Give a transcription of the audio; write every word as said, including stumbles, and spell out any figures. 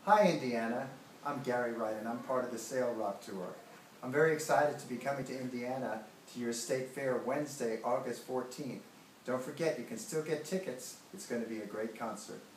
Hi Indiana, I'm Gary Wright and I'm part of the Sail Rock Tour. I'm very excited to be coming to Indiana to your state fair Wednesday, August fourteenth. Don't forget, you can still get tickets. It's going to be a great concert.